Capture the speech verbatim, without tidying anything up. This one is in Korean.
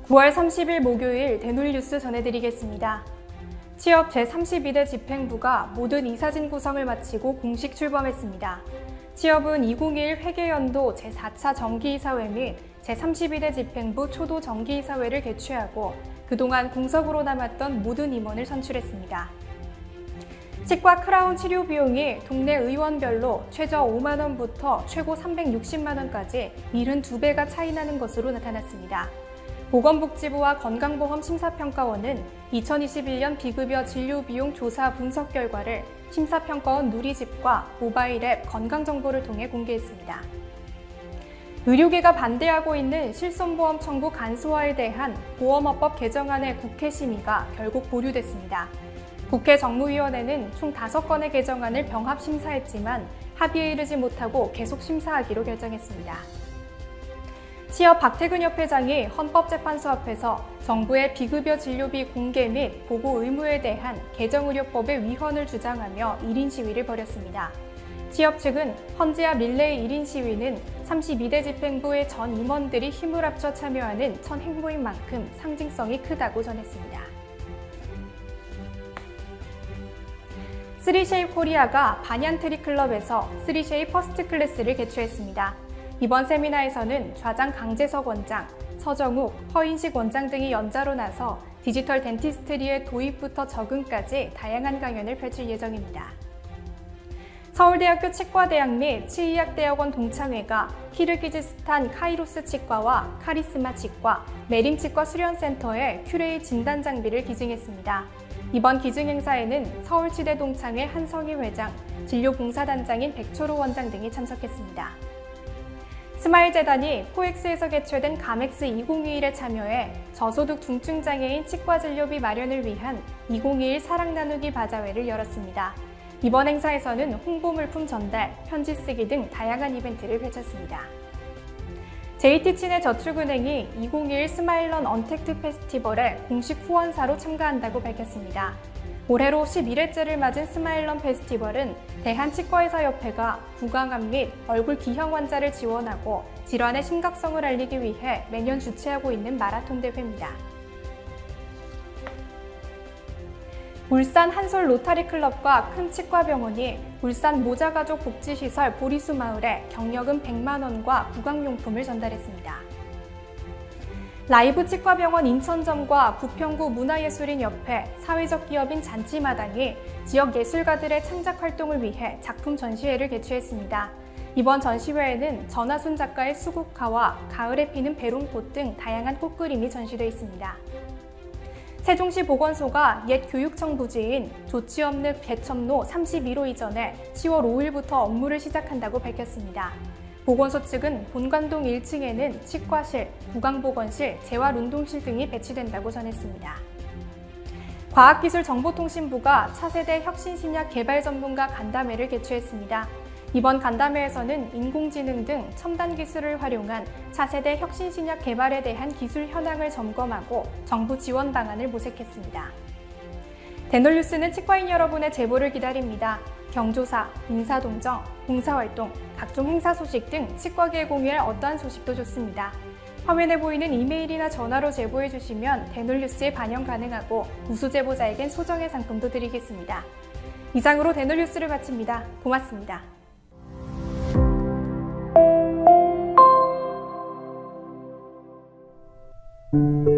구월 삼십일 목요일 대놀 뉴스 전해드리겠습니다. 취업 제삼십이 대 집행부가 모든 이사진 구성을 마치고 공식 출범했습니다. 취업은 이천이십일 회계연도 제사 차 정기이사회 및 제삼십이 대 집행부 초도 정기이사회를 개최하고 그동안 공석으로 남았던 모든 임원을 선출했습니다. 치과 크라운 치료 비용이 동네 의원별로 최저 오만 원부터 최고 삼백육십만 원까지 칠십이 배가 차이나는 것으로 나타났습니다. 보건복지부와 건강보험심사평가원은 이천이십일 년 비급여 진료비용 조사 분석 결과를 심사평가원 누리집과 모바일 앱 건강정보를 통해 공개했습니다. 의료계가 반대하고 있는 실손보험 청구 간소화에 대한 보험업법 개정안의 국회 심의가 결국 보류됐습니다. 국회 정무위원회는 총 다섯 건의 개정안을 병합 심사했지만 합의에 이르지 못하고 계속 심사하기로 결정했습니다. 취업 박태근 협회장이 헌법재판소 앞에서 정부의 비급여 진료비 공개 및 보고 의무에 대한 개정의료법의 위헌을 주장하며 일 인 시위를 벌였습니다. 취업 측은 헌재앞 릴레이 일 인 시위는 삼십이 대 집행부의 전 임원들이 힘을 합쳐 참여하는 첫 행보인 만큼 상징성이 크다고 전했습니다. 쓰리쉐입 코리아가 반얀트리 클럽에서 쓰리쉐입 퍼스트 클래스를 개최했습니다. 이번 세미나에서는 좌장 강재석 원장, 서정욱, 허인식 원장 등이 연자로 나서 디지털 덴티스트리의 도입부터 적응까지 다양한 강연을 펼칠 예정입니다. 서울대학교 치과대학 및 치의학대학원 동창회가 키르기즈스탄 카이로스 치과와 카리스마 치과, 메림 치과 수련센터에 큐레이 진단 장비를 기증했습니다. 이번 기증 행사에는 서울치대 동창회 한성희 회장, 진료봉사단장인 백초로 원장 등이 참석했습니다. 스마일재단이 코엑스에서 개최된 가맥스 이천이십일에 참여해 저소득 중증장애인 치과 진료비 마련을 위한 이천이십일 사랑 나누기 바자회를 열었습니다. 이번 행사에서는 홍보 물품 전달, 편지 쓰기 등 다양한 이벤트를 펼쳤습니다. 제이티친해저축은행이 이천이십일 스마일런 언택트 페스티벌에 공식 후원사로 참가한다고 밝혔습니다. 올해로 십일 회째를 맞은 스마일런 페스티벌은 대한치과의사협회가 구강암 및 얼굴 기형 환자를 지원하고 질환의 심각성을 알리기 위해 매년 주최하고 있는 마라톤 대회입니다. 울산 한솔 로타리 클럽과 큰 치과병원이 울산 모자가족 복지시설 보리수 마을에 경력금 백만 원과 구강용품을 전달했습니다. 라이브 치과병원 인천점과 부평구 문화예술인협회, 사회적 기업인 잔치마당이 지역 예술가들의 창작 활동을 위해 작품 전시회를 개최했습니다. 이번 전시회에는 전하순 작가의 수국화와 가을에 피는 배롱꽃 등 다양한 꽃그림이 전시되어 있습니다. 세종시 보건소가 옛 교육청 부지인 조치업늪 개천로 삼십일 호 이전에 시월 오일부터 업무를 시작한다고 밝혔습니다. 보건소 측은 본관동 일 층에는 치과실, 구강보건실, 재활운동실 등이 배치된다고 전했습니다. 과학기술정보통신부가 차세대 혁신신약 개발 전문가 간담회를 개최했습니다. 이번 간담회에서는 인공지능 등 첨단 기술을 활용한 차세대 혁신신약 개발에 대한 기술 현황을 점검하고 정부 지원 방안을 모색했습니다. 대놀 뉴스는 치과인 여러분의 제보를 기다립니다. 경조사, 인사동정, 봉사활동, 각종 행사 소식 등 치과계에 공유할 어떠한 소식도 좋습니다. 화면에 보이는 이메일이나 전화로 제보해 주시면 대놀 뉴스에 반영 가능하고 우수 제보자에겐 소정의 상품도 드리겠습니다. 이상으로 대놀 뉴스를 마칩니다. 고맙습니다. Thank you.